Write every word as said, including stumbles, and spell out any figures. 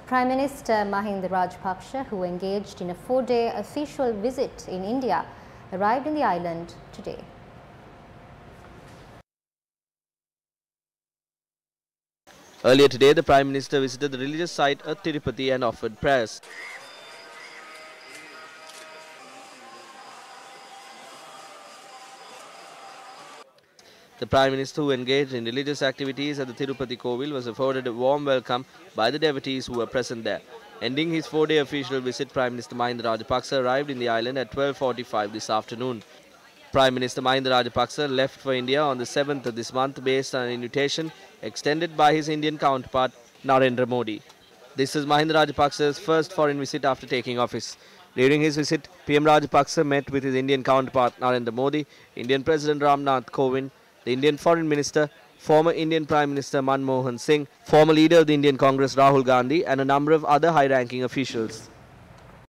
Prime Minister Mahinda Rajapaksa, who engaged in a four-day official visit in India, arrived in the island today. Earlier today, the Prime Minister visited the religious site at Tirupati and offered prayers. The Prime Minister, who engaged in religious activities at the Tirupati Kovil, was afforded a warm welcome by the devotees who were present there. Ending his four-day official visit, Prime Minister Mahinda Rajapaksa arrived in the island at twelve forty-five this afternoon. Prime Minister Mahinda Rajapaksa left for India on the seventh of this month based on an invitation extended by his Indian counterpart Narendra Modi. This is Mahinda Rajapaksa's first foreign visit after taking office. During his visit, P M Rajapaksa met with his Indian counterpart Narendra Modi, Indian President Ram Nath Kovind, the Indian Foreign Minister, former Indian Prime Minister Manmohan Singh, former leader of the Indian Congress Rahul Gandhi, and a number of other high-ranking officials.